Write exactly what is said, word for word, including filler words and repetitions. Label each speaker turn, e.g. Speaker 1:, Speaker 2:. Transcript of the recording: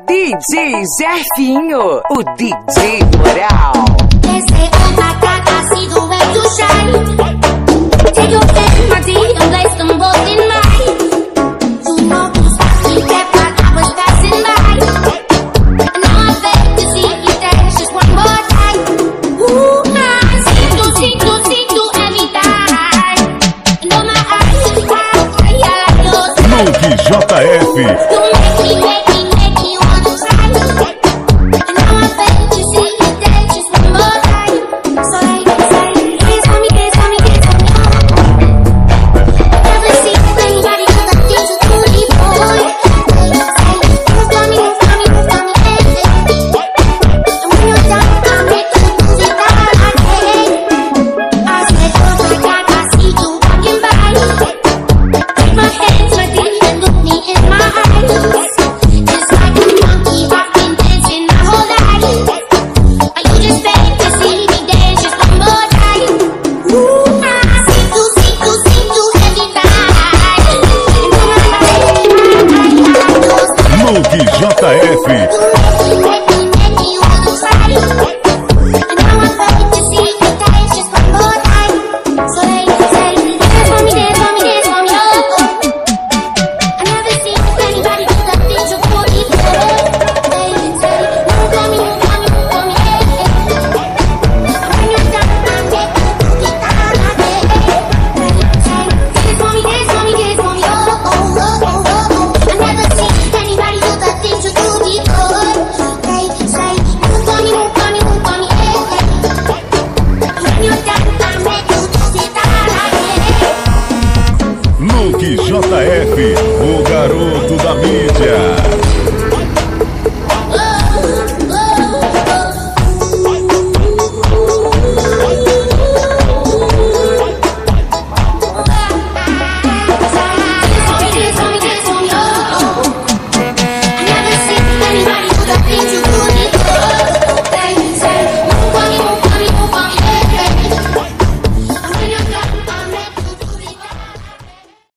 Speaker 1: D J Zefinho, o D J Moral.
Speaker 2: Ese old I see the way you shine. Take your hand, my dear, and place them both in mine. You know you stopped me dead while I was passing by. And now I beg to see you dance just one more time. Ooh, I see you, see you, see you every time. And oh my eyes, I like yours.
Speaker 3: Monk J F.
Speaker 2: You make me, make me, make me wanna try. And now I beg to see you dance just one more time. So like, say, dance on me, dance on me, dance on me. Never see anybody do the things you do before. Say, move on me, move on me, move on me, hey, hey. And when you're done, I'll make you move it down like hey. I said, oh my God, I see you walking by. Take my hands, my dear, and look me in my eyes. Just like a monkey, I've been dancing my whole life. Are you just begging to see me dance just one more time? Ooh, I see you, see you, see you every night. And when I like, I, I, I, I,
Speaker 3: Monk J F.